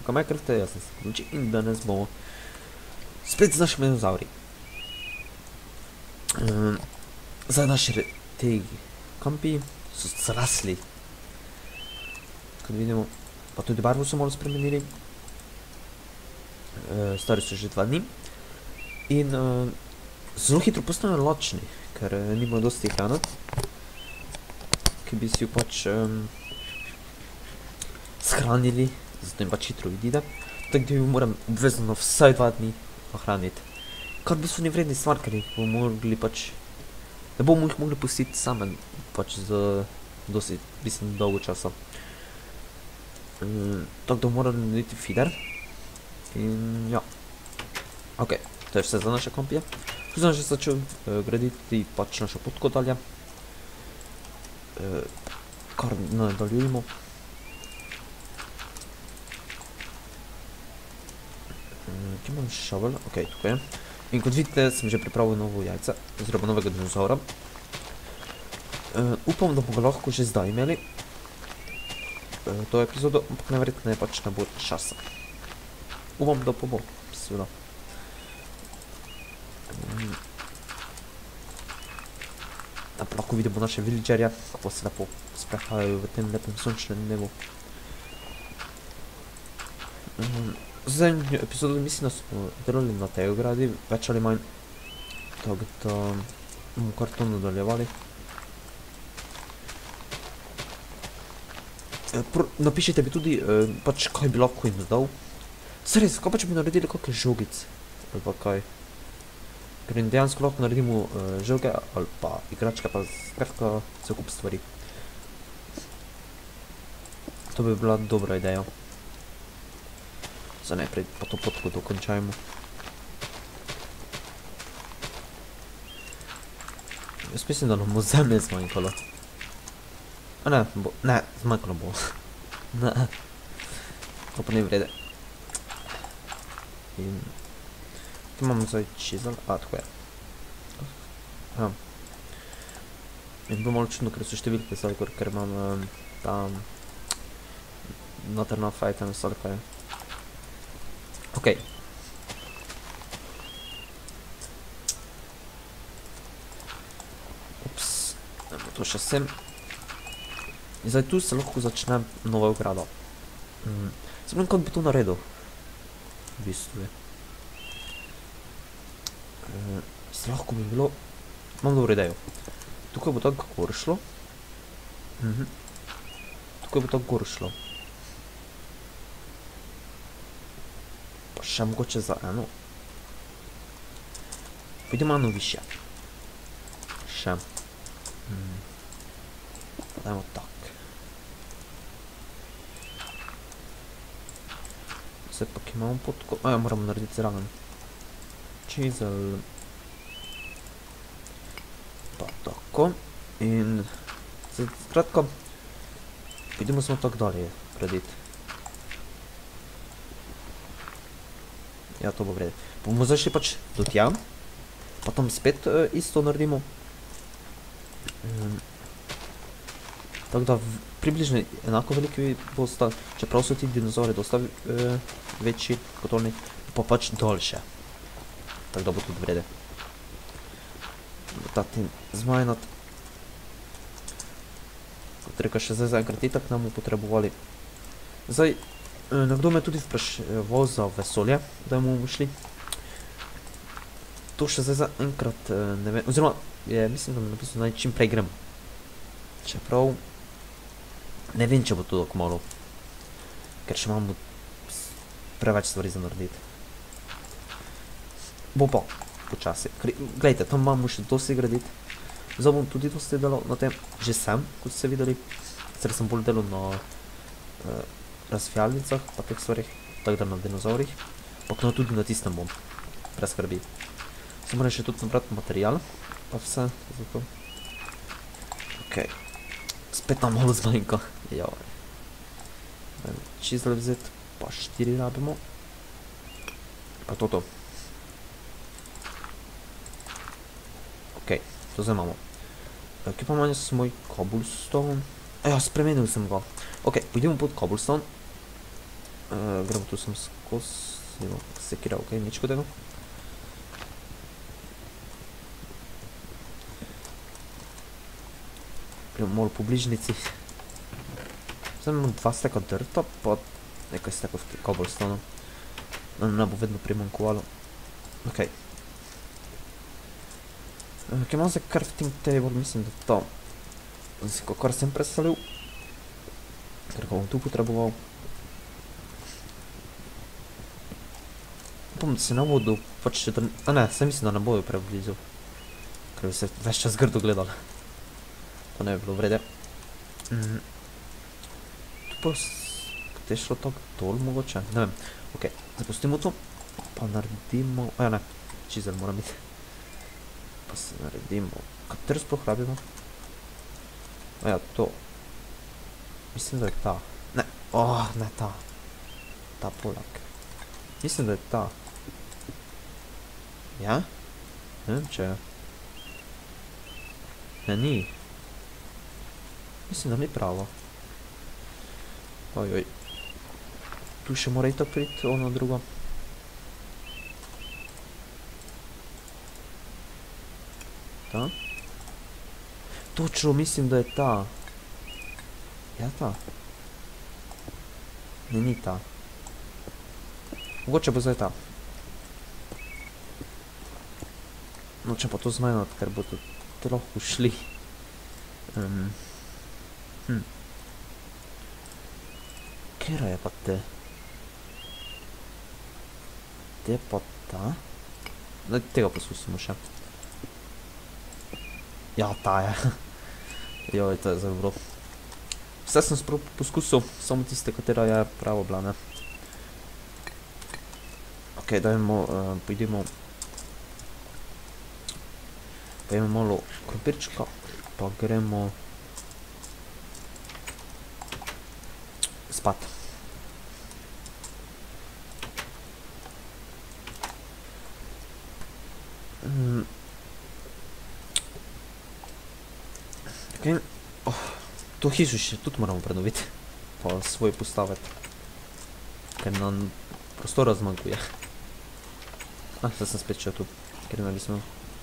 Kako Minecraft, jaz sem Luči in danes bomo spet z našimi dinozauri. Zdaj naši te kampi so zrasli. Kot vidimo, pa tudi barvo so malo spremenili. Stari so že 2 dni. In zelo hitro postanejo lačni, ker nimajo dosti hrane, ki bi si jo pač shranili, zato jim pač hitro odide. Tako da jo moram obvezno vsaj 2 dni ohraniti. Kar v bistvu ni vredni stvar, ker jih bomo mogli pač, ne bomo jih mogli pustiti same pač za dosti, mislim, dolgo časa. Tako da moram narediti feeder. In ja. Ok, to je vse za naše kampije. Tu sem že začel graditi pač našo potko dalje. Kar nadaljujemo. Kje imam šavel? Ok, tukaj je. In kot vidite, sem že pripravil novo jajce, oziroma novega dinozaura. Upam, da bomo ga lahko že zdaj imeli. To epizodo, ampak najverjetneje pač ne bo časa. Upam, da pa bo, seveda. Da pa lahko vidimo naše villagerje, kako se lepo sprehajajo v tem lepem sončnem dnevu. Zadnjo epizodo mislim, da smo delali na tej ogradi, več ali manj. Tako da bomo kar to nadaljevali. Napišite mi tudi, pač kaj bi lahko jim dodal. Zares, kaj pa če bi naredili kakšne žogice? Ali pa kaj? Ker jim dejansko lahko naredimo žoge ali pa igračke, pa skratka cel kup stvari. To bi bila dobra ideja. Zdaj najprej pa to potko dokončajmo. Jaz mislim, da nam bo zemlje zmanjkalo. A ne, ne, zmanjkalo bo. Ne. To pa ne vrede. In tu imamo zdaj chisel, tako je. In bo malo čudno, ker so številke zdaj, ker imam tam noter na fajta na stvari, kaj je. Ok. Ups, dajmo to še sem. In zdaj tu se lahko začne nova ograda. Se vem, kako bi to naredil. V bistvu je. Se lahko bi bilo, imam dobro idejo. Tukaj bo tako gor šlo. Tukaj bo tako gor šlo. Pa še mogoče za eno. Pojdemo eno više. Še. Dajmo tak. Zdaj pa ki imamo potko, moramo narediti zraven. Chisel. Pa tako. In skratka, idemo samo tako dalje graditi. Ja, to bo vrede. Bomo zdaj šli pač do tja, pa tam spet isto naredimo. Tako da približno enako veliki bosta, čeprav so ti dinozauri dosta večji kot oni, pa pač daljše. Tako da bo tudi vrede. Dati zmajnat. Kot reka, še zdaj zaenkrat itak nam potrebovali. Zdaj, nekdo me tudi vprašal za vesolje, da bomo šli. To še zdaj zaenkrat ne vem, oziroma, mislim, da mi napisal naj čim prej grem. Čeprav ne vem, če bo to tako malo, ker še imamo preveč stvari za narediti. Bo pa počasi. Glejte, tam imamo še dosti graditi. Zdaj bom tudi dosti delal na tem, že sem, kot ste videli. Sicer sem bolj delal na razvijalnicah, pa teh stvarih, tako da na dinozaurih. Pa tudi na tistem bom, brez skrbi. Zdaj moram še tudi nabrati material, pa vse za to. Ok. Spet nam malo zmanjka. Joj. Chisel vzeti, pa 4 rabimo. Pa to. Ok, to zdaj imamo. Kje pa manj sem moj cobblestone? Ja, spremenil sem ga. Ok, pojdemo pod cobblestone. Gremo tu sem skozi, sekira, ok, nič kodega. Gremo malo po bližnici. Zdaj imamo 2 steka drta, pa nekaj stekov cobblestone. Ne bo vedno primanjkovalo. Ok. Kaj imam za crafting table, mislim, da to. Zdaj si kakor sem predstavljal. Ker ga bom tu potreboval. Upam, da se ne bodo pač... A ne, se mislim, da ne bojo preblizu. Ker bi se ves čas grdo gledali. To ne bi bilo vrede. Tu pa je šlo tako dol mogoče, ne vem. Ok, zapustimo to. Pa naredimo... A ja ne, čizel mora biti. Pa se naredimo... Katero sploh rabimo? A ja, to. Mislim, da je ta. Ne, ne ta. Ta polak. Mislim, da je ta. Ja? Ne vem, če je. Ne, ni. Mislim, da ni pravo. Ojoj. Tu še mora ito priti, ono drugo. Ta? Točno, mislim, da je ta. Ja, ta. Ne, ni ta. Mogoče bo zdaj ta. Nočem pa to zmenjati, ker bodo te lahko šli. Kera je pa te? Te pa ta? Daj tega poskusimo še. Ja, ta je. Joj, to je zelo dobro. Vse sem poskusil, samo tiste, katera je pravo bila, ne. Ok, dajmo, pojdimo. Pojemo malo krompirčka, pa gremo spat. Ok, to hišo še tudi moramo prenoviti, pa svoj postaviti, ker nam prostora zmanjkuje. Zdaj sem spet še tu, ker ne bi smel.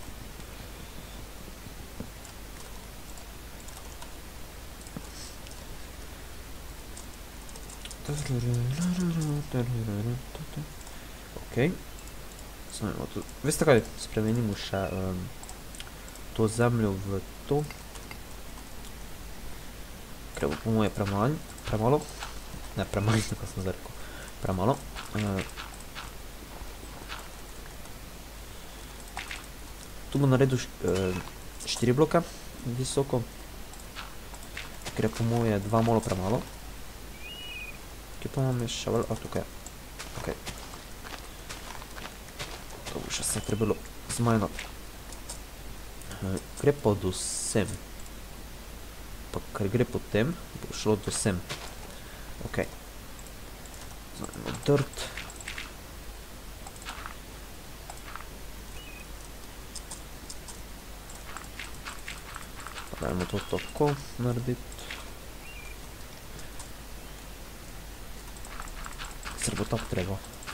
Ok. Veste kaj, spremenimo še to zemljo v to. Ker bo po moje premalo. Ne, premalo, tako sem zdaj rekel. Premalo. Tu bom naredil 4 bloke visoko. Ker je po moje 2 malo premalo. Kje pa imam še vel? A, tukaj. Ok. To bo še se trebalo zmanjati. Gre pa do sem. Pa ker gre po tem, bo šlo do sem. Ok. Zmanjamo dirt. Pa dajmo to tako narediti. Ser bo tako treba.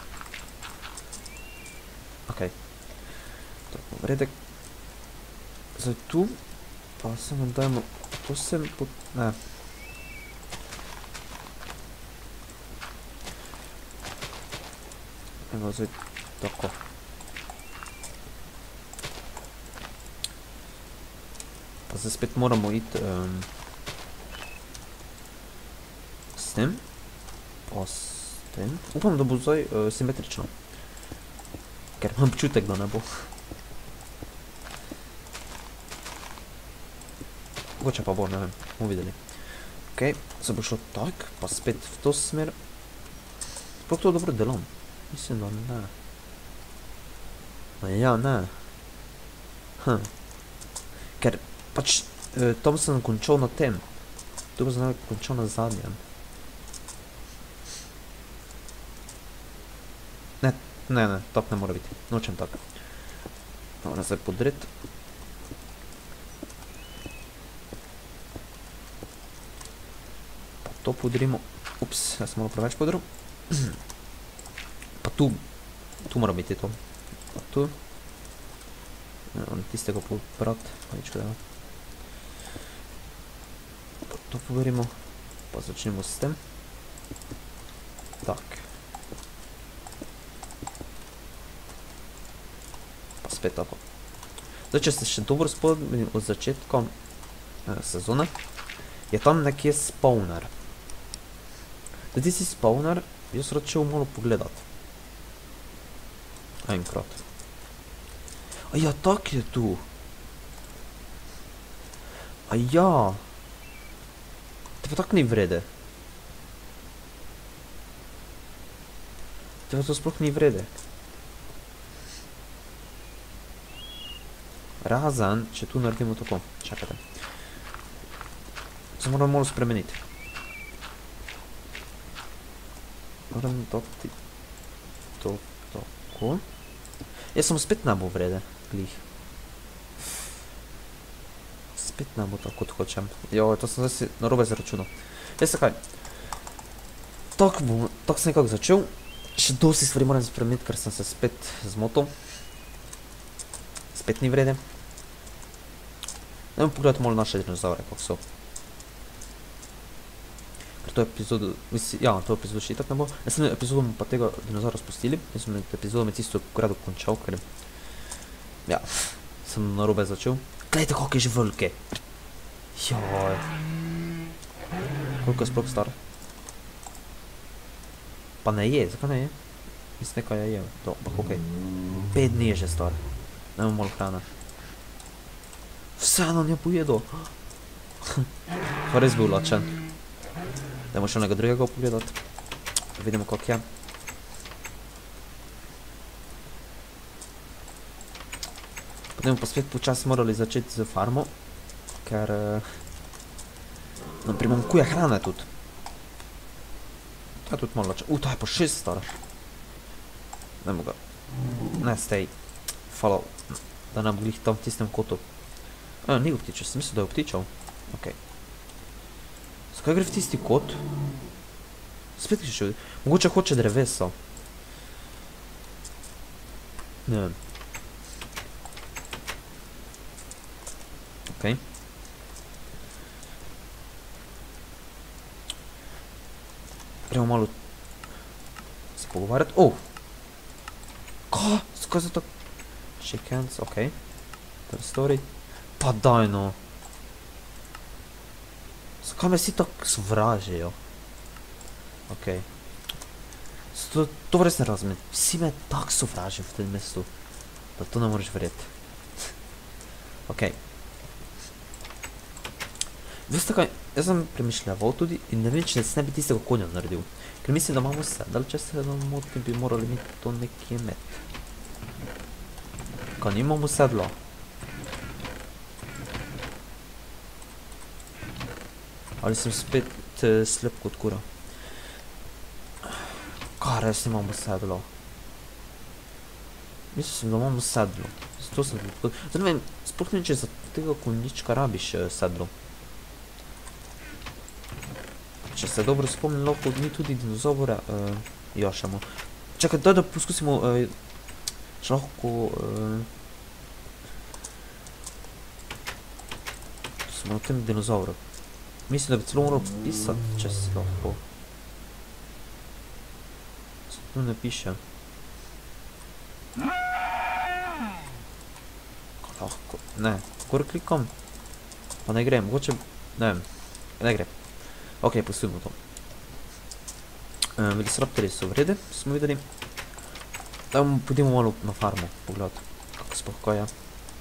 Ok. To je vredek. Zdaj tu. Pa samo dajmo. To sem pot... Ne. Evo zdaj tako. Pa zdaj spet moramo iti s tem. Pa s upam, da bo zdaj simetrično. Ker imam občutek, da ne bo. Mogoče pa bo, ne vem. Bomo videli. Ok, zdaj bo šlo tak, pa spet v to smer. Sploh to dobro delam. Mislim, da ne. Ja, ne. Ker pač tam sem končal na tem. Tu pa sem končal na zadnjem. Ne, tak ne mora biti. Nočem tak. Moram zdaj podreti. Pa to podrimo. Ups, jaz sem malo preveč podrl. Pa tu mora biti to. Pa tu. Tistega pobrat, pa nič kaj. Pa to poverimo. Pa začnemo s tem. Tak. Pa spet tako. Zdaj, če ste še dobro spomnili od začetka sezone, je tam nekje spawner. Da ti si spawner, jaz rad šel malo pogledat. Enkrat. A ja, tak je tu. A ja. Te pa tak ni vrede. Te pa to sploh ni vrede. Razen, če tu naredimo tako. Čakajte. Se moram malo spremeniti. Moram dati to tako. Jaz sem spet ne bo vrede. Glih. Spet ne bo tako, kot hočem. Jo, to sem zdaj si narobe zaračunal. Veste kaj? Tak sem nekako začel. Še dosti stvari moram spremeniti, ker sem se spet zmotil. Spet ni vrede. Dajmo pogledati malo naše dinozaure, kako so. Ker to epizodo, ja, to epizodo še itak ne bo. Jaz sem epizodo pa tega dinozaura spustili. Jaz sem epizodo med tisto grado končal, ker ja, sem narobe začel. Gledajte, kako je že velike. Joj. Koliko je sploh star? Pa ne je, zakaj ne je? Mislim, nekaj je, to, pa koliko je? 5 dni je že star. Dajmo malo hrane. Vseeno nje pojedo. Pa res bil lačen. Dajmo še nekaj drugega pogledati. Vidimo, kak je. Potem pa spet počas morali začeti z farmo. Ker nam primanjkuje hrane tudi. To je tudi malo lačen. To je pa 6 star. Dajmo ga. Ne, stej. Hvala, da nam glih tam v tistem kotu. Ni ga ptičal, sem mislil, da je ptičal. Ok. Zakaj gre v tisti kot? Spet gre še... Mogoče hoče drevesa. Ne vem. Ok. Gremo malo se pogovarjati. Kaj? Zakaj se tako... Chickens, ok. To je story. Pa daj no. Zakaj me vsi tako sovražijo? Ok. To res ne razumem. Vsi me tako sovražijo v tem mestu. Da to ne moreš verjeti. Ok. Veste kaj, jaz sem premišljaval tudi in ne vem, če ne bi tistega konja naredil. Ker mislim, da imamo sedel, če se nam motim, bi morali imeti to nekje med. Kaj nimamo sedla? Ali sem spet slep kot kura? Kaj res imamo sedlo? Mislim, da imamo sedlo. Zato sem tako... Zdaj ne vem, sploh ne vem, če za tega konjička rabiš sedlo. Če se dobro spomnim, lahko mi tudi dinozaure jašamo. Čakaj, daj da poskusimo... Če lahko... Smo na tem dinozauru. Mislim, da bi celo moral pisati, če si lahko. Se tu ne piše. Lahko, ne, gor klikam. Pa ne gre, mogoče, ne vem, ne gre. Ok, pustimo to. Velociraptorji so v redu, smo videli. Dajmo, pojdimo malo na farmo pogledati, kako sploh kaj je.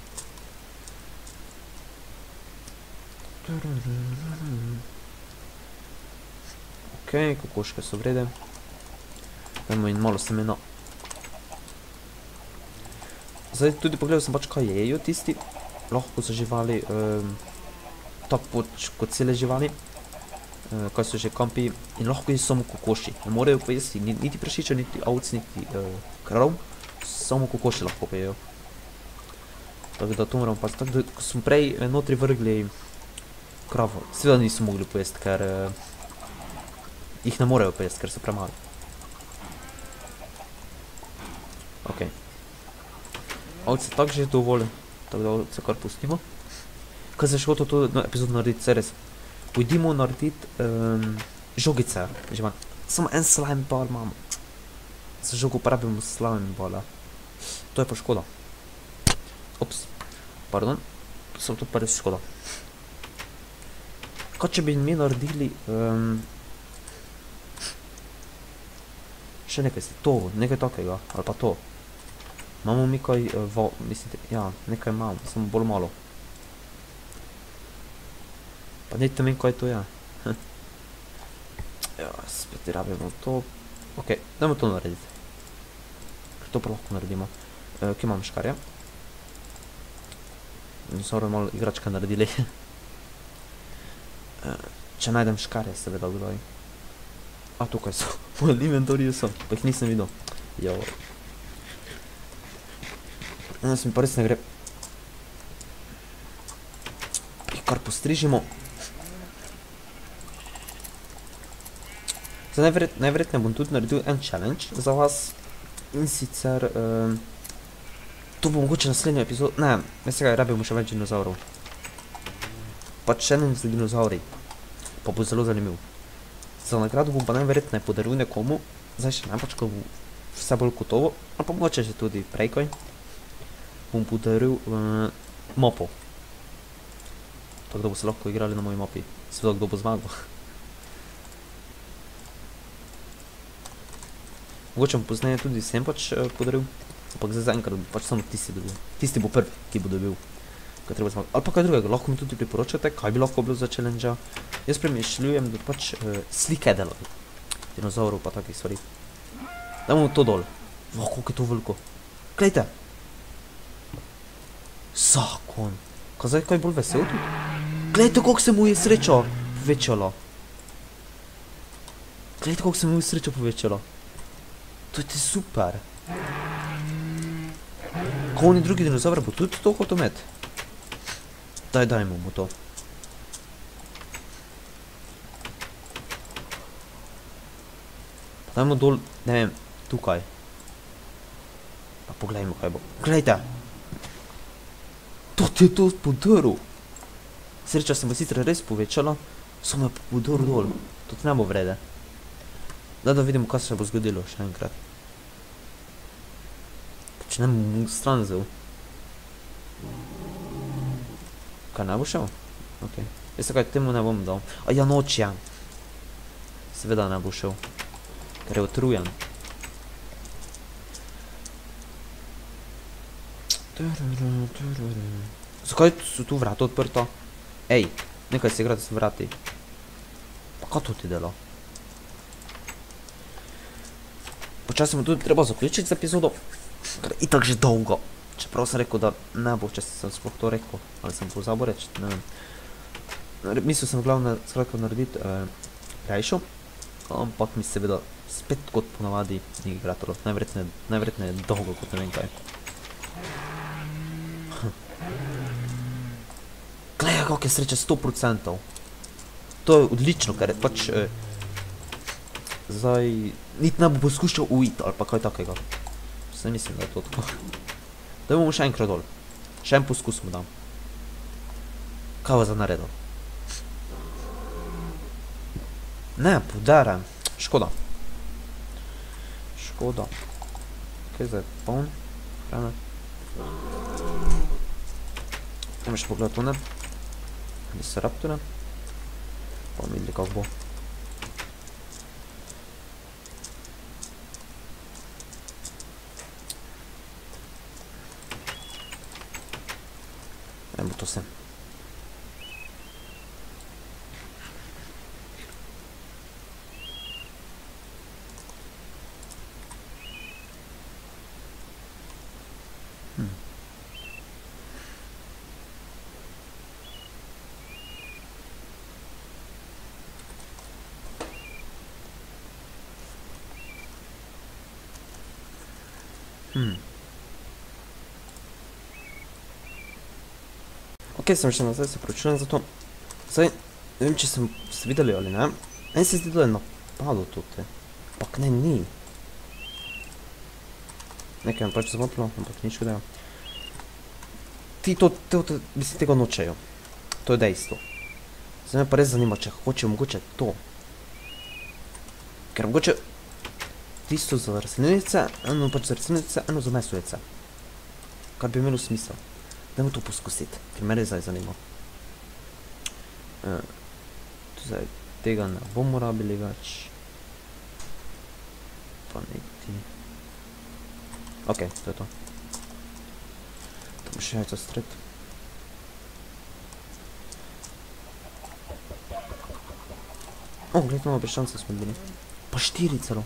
Ok, kokoške so v redu. Dajmo in malo semena. Zdaj tudi pogledal sem pač, kaj jejo tisti. Lahko so živali, tako kot cele živali. Kaj so že kampi. In lahko jejo samo kokoši. Ne morejo pa jesti niti prašiča, niti ovc, niti krav. Samo kokoši lahko pa jejo. Tako da to moramo pa... Tako da, ko smo prej notri vrgli kravo, seveda niso mogli pojesti, ker jih ne morejo pojesti, ker so premali. Ok. Ovce tako že dovolj, tako da ovce kar pustimo. Kaj se še hotel to epizodo narediti, se res. Pojdimo narediti žogice, že manj. Samo en slime ball imamo. Za žogo uporabimo slime balla. To je pa škoda. Ops, pardon. Sem to pa res škoda. Kaj če bi mi naredili še nekaj, to, nekaj takega, ali pa to. Imamo mi kaj, mislite, ja, nekaj imamo, samo bolj malo. Pa dajte mi, kaj to je. Ja, spet rabimo to. Ok, dajmo to narediti. Ker to pa lahko naredimo. Kje imam škarje? So malo igračka naredili. Če najdem škarje, seveda kdaj. A, tukaj so. V inventoriju so, pa jih nisem videl. Jo. Danes mi pa res ne gre. Jih kar postrižimo. Najverjetneje bom tudi naredil en challenge za vas. In sicer to bo mogoče naslednjo epizodo. Ne, veste kaj, rabimo še več dinozaurov. Pač challenge za dinozauri. Pa bo zelo zanimiv. Za nagrado bom pa najverjetneje podaril nekomu. Zdaj še ne, pač ko bo vse bolj gotovo. Ali pa mogoče že tudi prej kaj. Bom podaril mapo. Tako da bo se lahko igrali na moji mapi. Seveda kdo bo zmagal. Mogoče bom pozneje tudi sem pač podaril. Ampak zdaj zaenkrat pač samo tisti dobil. Tisti bo prvi, ki bo dobil. Kaj treba zmagati. Ali pa kaj drugega, lahko mi tudi priporočate, kaj bi lahko bilo za challenge. Jaz premišljujem, da pač slike delali. Dinozaurov pa takih stvari. Dajmo to dol. Koliko je to veliko. Glejte. Zakon. Kaj zdaj kaj bolj vesel tudi? Glejte, koliko se mu je sreča povečala. Glejte, koliko se mu je sreča povečala. To je super. Ko oni drugi dinozauri bo tudi to hotel imeti. Dajmo mu to. Dajmo dol, ne vem, tukaj. Pa poglejmo, kaj bo. Glejte! To ti je to podaril. Sreča se bo sicer res povečala, samo je podaril dol. To ti ne bo vrede. Da vidimo, kaj se bo zgodilo še enkrat. Če ne bom stran zel. Kaj, ne bo šel? Ok. Veste kaj, temu ne bom dal. A ja, noč je. Seveda ne bo šel. Ker je otrujen. Zakaj so tu vrata odprta? Ej, nekaj se igrati s vrati. Pa kaj to ti dela? Počasno tudi treba zaključiti z epizodo. Ker je itak že dolgo. Čeprav sem rekel, da ne bo, če sem sploh to rekel. Ali sem pozabil reči, ne vem. Mislil sem glavno skratko narediti krajšo. Ampak mi seveda spet kot ponavadi ni igratalo. Najverjetneje dolgo kot ne vem kaj. Glej, kako je sreče 100%. To je odlično, ker je pač zdaj niti ne bo poskušal ujiti ali pa kaj takega. Se mislim, da je to tako. Daj bomo še enkrat dol. Še en poskus mu dam. Kaj bo za naredil? Ne, podarem. Škoda. Škoda. Kaj zdaj? Poln? Hrana. Dajmo še pogledati tune. Disruptore. Pa bomo videli, kako bo. Dajmo to sem. Ok, sem še nazaj, se pročujem za to. Zdaj, ne vem, če sem se videli ali ne. En se zdi, da je napadlo tudi. Pak ne, ni. nekaj pač zmotilo, ampak nič hudega. Ti to, mislim, tega nočejo. To je dejstvo. Zdaj me pa res zanima, če hoče mogoče to. Ker mogoče tisto za rastlinjce, eno pač za rastlinjce, eno za mesojce. Kar bi imelo smisel. Dajmo to poskusiti, ker me res zdaj zanima. Zdaj, tega ne bomo rabili več. Pa niti. Ok, to je to. Tam še jajca stret. O, gled, malo peščance smo bili. Pa 4 celo.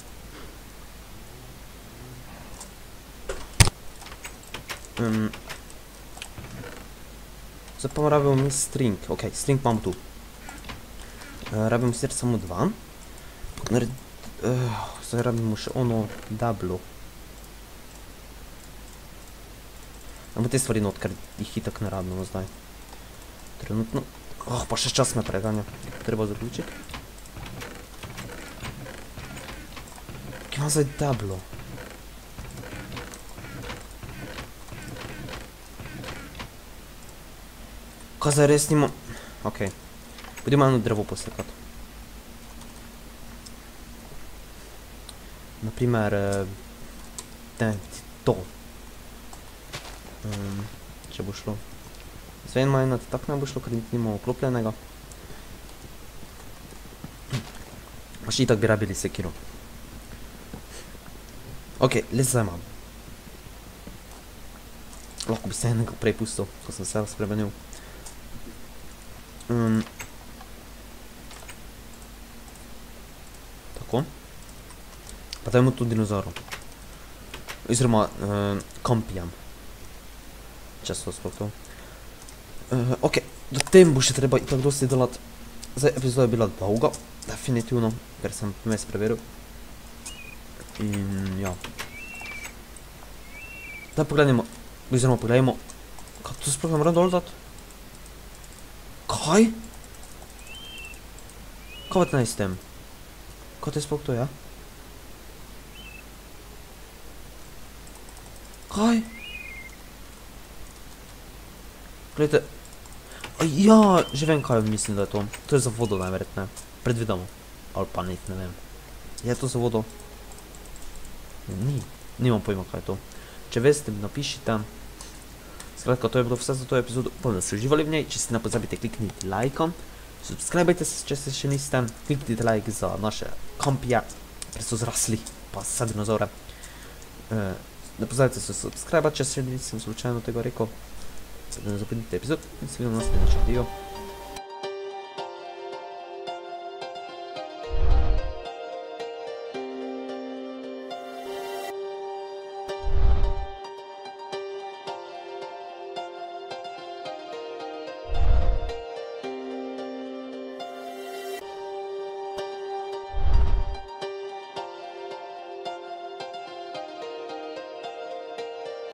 Zdaj pa rabimo mi string. Ok, string imamo tu. Rabimo sicer samo 2. Zdaj rabimo še ono double. Dajmo te stvari not, ker jih itak ne rabimo zdaj. Trenutno. Pa še čas me preganja. Treba zaključiti. Kaj imam zdaj double? Kaj zdaj res nimo... Ok. Budimo eno drevo posekati. Naprimer... to. Če bo šlo. Zdaj ima ena tak ne bo šlo, ker nimo oklopljenega. Pa še itak bi rabili sekiro. Ok, les zdaj imam. Lahko bi se enega prej pustil, ko sem se spremenil. Tako. Pa dajmo tu dinozauro. Oziroma, kampijam. Če so sploh to. Ok, do tem bo še treba itak dosti delati. Zdaj, epizoda je bila dolga, definitivno, ker sem mes preveril. In, ja. Zdaj pogledajmo, oziroma pogledajmo, kaj to sploh ne moram dol dati? Kaj? Kaj pa naj s tem? Kaj to sploh to je? Kaj? Gledajte. Ja, že vem, kaj mislim, da je to. To je za vodo najverjetne. Predvidamo. Ali pa ne vem. Je to za vodo? Ni. Nimam pojma, kaj je to. Če veste, mi napišite. Skratka, to je bilo vse za to epizodo. Upam, da ste uživali v njej. Če si ne pozabite, kliknite lajkom. Subscribajte se, če se še niste. Kliknite like za naše kampije, ker so zrasli, pa vse dinozaure. Ne pozabite se subscribati, če se nisem slučajno tega rekel. Ne zapomnite epizod in se vidimo na naslednjem video.